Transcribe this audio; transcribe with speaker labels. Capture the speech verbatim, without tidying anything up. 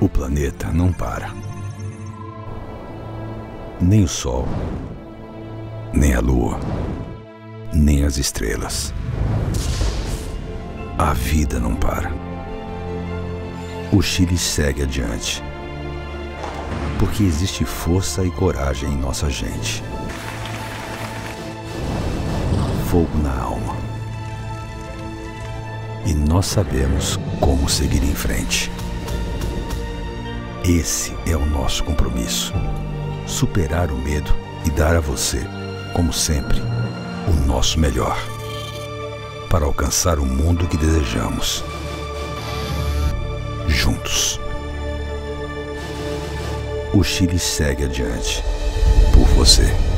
Speaker 1: O planeta não para. Nem o Sol, nem a Lua, nem as estrelas. A vida não para. O Chile segue adiante, porque existe força e coragem em nossa gente. Fogo na alma. E nós sabemos como seguir em frente. Esse é o nosso compromisso. Superar o medo e dar a você, como sempre, o nosso melhor, para alcançar o mundo que desejamos. Juntos. O Chile segue adiante por você.